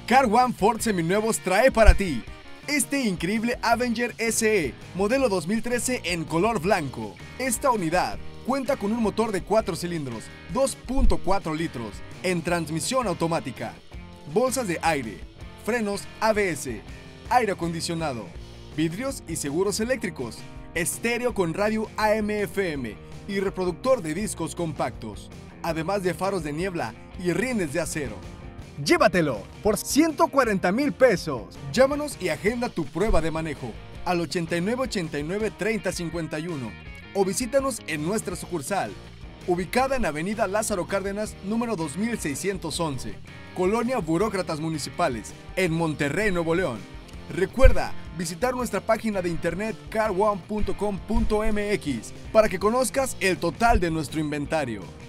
Car One Ford Seminuevos trae para ti este increíble Avenger SE, modelo 2013 en color blanco. Esta unidad cuenta con un motor de 4 cilindros, 2.4 litros, en transmisión automática, bolsas de aire, frenos ABS, aire acondicionado, vidrios y seguros eléctricos, estéreo con radio AM/FM y reproductor de discos compactos, además de faros de niebla y rines de acero. Llévatelo por 140,000 pesos. Llámanos y agenda tu prueba de manejo al 8989-3051 o visítanos en nuestra sucursal, ubicada en Avenida Lázaro Cárdenas, número 2611, Colonia Burócratas Municipales, en Monterrey, Nuevo León. Recuerda visitar nuestra página de internet carone.com.mx para que conozcas el total de nuestro inventario.